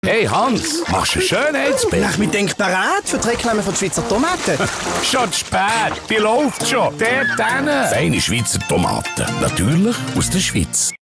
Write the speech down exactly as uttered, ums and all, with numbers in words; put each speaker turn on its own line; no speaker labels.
Hey Hans, machst du ein Schönheitsbild?
Ich bin denk bereit für die Reklame von Schweizer Tomaten.
Schon zu spät, die läuft schon. Dort hinten. Feine Schweizer Tomaten, natürlich aus der Schweiz.